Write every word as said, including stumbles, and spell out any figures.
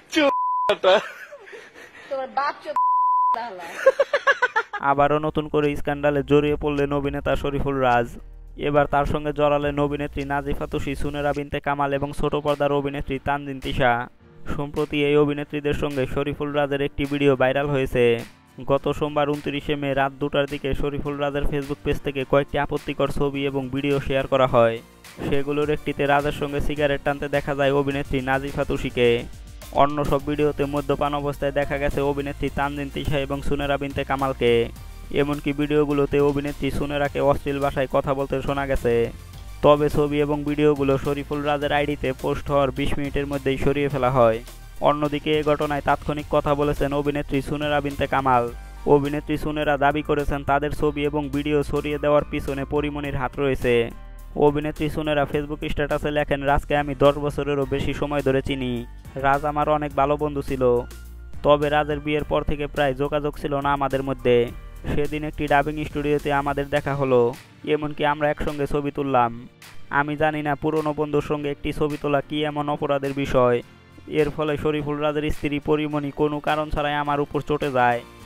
আবারও নতুন করে স্ক্যান্ডালে জড়িয়ে পড়লেন অভিনেতা শরীফুল রাজ। এবার তার সঙ্গে জড়ালেন অভিনেত্রী নাজিফা তুষি, সুনেরা বিনতে কামাল এবং ছোট পর্দার অভিনেত্রী তানজিন তিশা। সম্প্রতি এই অভিনেত্রীদের সঙ্গে শরীফুল রাজের একটি ভিডিও ভাইরাল হয়েছে। গত সোমবার উনত্রিশে মে রাত দুটার দিকে শরীফুল রাজের ফেসবুক পেজ থেকে কয়েকটি আপত্তিকর ছবি এবং ভিডিও শেয়ার করা হয়। সেগুলোর একটিতে রাজের সঙ্গে সিগারেট টানতে দেখা যায় অভিনেত্রী নাজিফা তুষিকে। অন্য সব ভিডিওতে মদ্যপান অবস্থায় দেখা গেছে অভিনেত্রী তানজিন তিশা এবং সুনেরা বিনতে কামালকে। এমনকি ভিডিওগুলোতে অভিনেত্রী সুনেরাকে অশ্লীল ভাষায় কথা বলতে শোনা গেছে। তবে ছবি এবং ভিডিওগুলো শরীফুল রাজের আইডিতে পোস্ট হওয়ার বিশ মিনিটের মধ্যেই সরিয়ে ফেলা হয়। অন্যদিকে এ ঘটনায় তাৎক্ষণিক কথা বলেছেন অভিনেত্রী সুনেরা বিনতে কামাল। অভিনেত্রী সুনেরা দাবি করেছেন তাদের ছবি এবং ভিডিও সরিয়ে দেওয়ার পিছনে পরিমণির হাত রয়েছে। অভিনেত্রী সুনেরা ফেসবুক স্ট্যাটাসে লেখেন, রাজকে আমি দশ বছরেরও বেশি সময় ধরে চিনি। রাজ আমার অনেক ভালো বন্ধু ছিল। তবে রাজের বিয়ের পর থেকে প্রায় যোগাযোগ ছিল না আমাদের মধ্যে। সেদিন একটি ডাবিং স্টুডিওতে আমাদের দেখা হলো, এমনকি আমরা একসঙ্গে ছবি তুললাম। আমি জানি না পুরনো বন্ধুর সঙ্গে একটি ছবি তোলা কি এমন অপরাধের বিষয়। এর ফলে শরীফুল রাজের স্ত্রী পরিমণি কোনো কারণ ছাড়াই আমার উপর চটে যায়।